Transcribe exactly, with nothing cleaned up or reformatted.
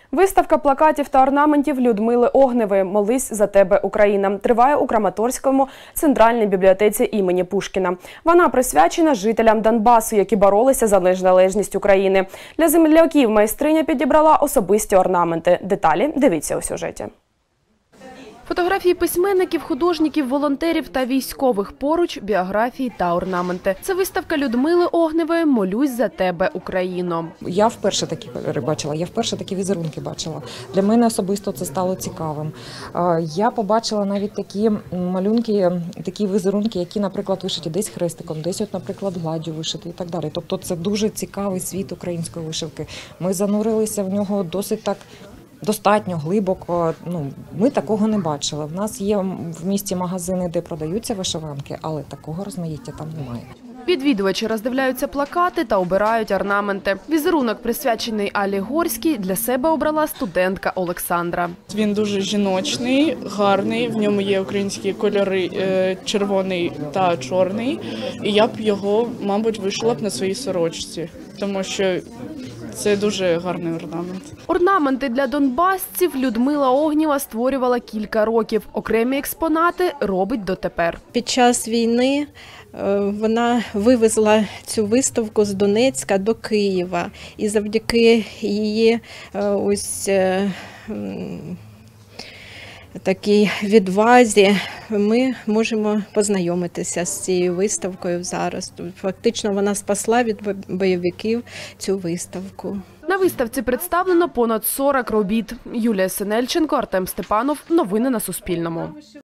Виставка плакатів та орнаментів Людмили Огнєвої «Молись за тебе, Україна» триває у Краматорському центральній бібліотеці імені Пушкіна. Вона присвячена жителям Донбасу, які боролися за незалежність України. Для земляків майстриня підібрала особисті орнаменти. Деталі дивіться у сюжеті. Фотографії письменників, художників, волонтерів та військових, поруч біографії та орнаменти. Це виставка Людмили Огнєвої «Молюсь за тебе, Україно». Я вперше такі кольори бачила, я вперше такі візерунки бачила. Для мене особисто це стало цікавим. Я побачила навіть такі малюнки, такі візерунки, які, наприклад, вишиті десь хрестиком, десь, от, наприклад, гладдю вишити і так далі. Тобто це дуже цікавий світ української вишивки. Ми занурилися в нього досить так достатньо глибоко. Ну, ми такого не бачили. В нас є в місті магазини, де продаються вишиванки, але такого розмаїття там немає. Відвідувачі роздивляються плакати та обирають орнаменти. Візерунок, присвячений Алі Горській, для себе обрала студентка Олександра. Він дуже жіночний, гарний, в ньому є українські кольори червоний та чорний. І я б його, мабуть, вишила б на своїй сорочці, тому що це дуже гарний орнамент. Орнаменти для донбасців Людмила Огнєва створювала кілька років. Окремі експонати робить дотепер. Під час війни вона вивезла цю виставку з Донецька до Києва. І завдяки її ось такій відвазі ми можемо познайомитися з цією виставкою зараз. Фактично вона спасла від бойовиків цю виставку. На виставці представлено понад сорок робіт. Юлія Синельченко, Артем Степанов. Новини на Суспільному.